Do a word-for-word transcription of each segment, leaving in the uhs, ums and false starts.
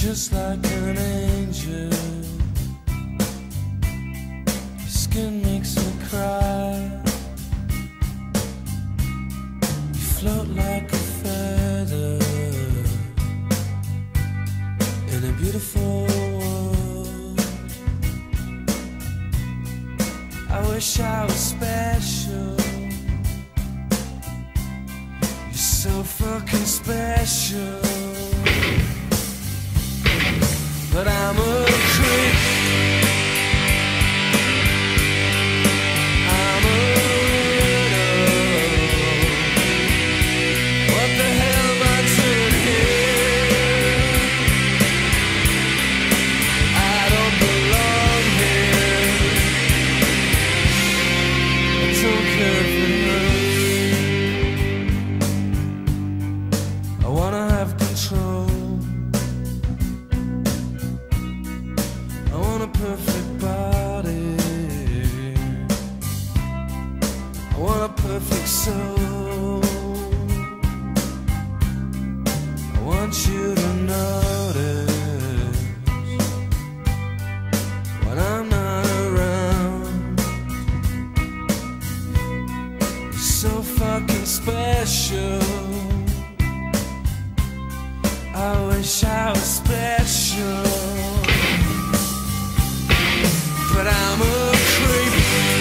just like an angel. Your skin makes me cry. You float like a feather in a beautiful world. I wish I was special. You're so fucking special. But I'm a creep. I'm a widow. What the hell am I doing here? I don't belong here. I don't care if it hurts. I wanna have control. I want a perfect body. I want a perfect soul. I want you to notice when I'm not around. You're so fucking special. I wish I was special. But I'm a creep.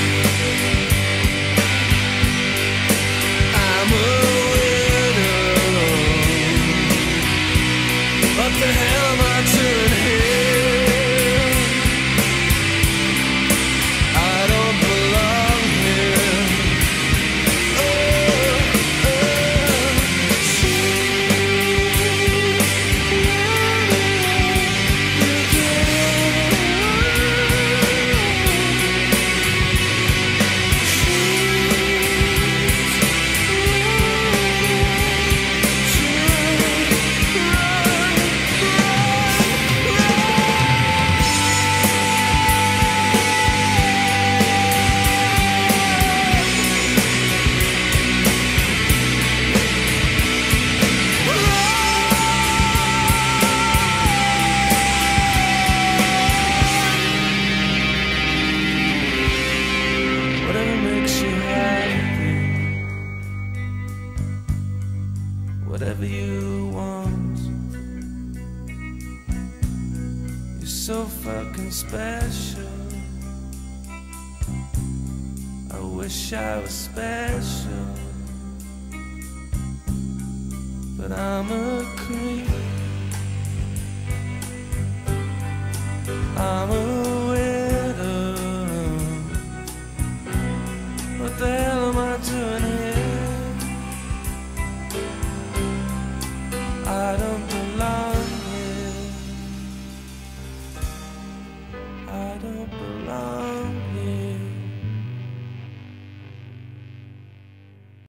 I'm a widow. What the hell am I doing here? I don't belong here. Oh, whatever you want. You're so fucking special. I wish I was special. But I'm a creep. I'm a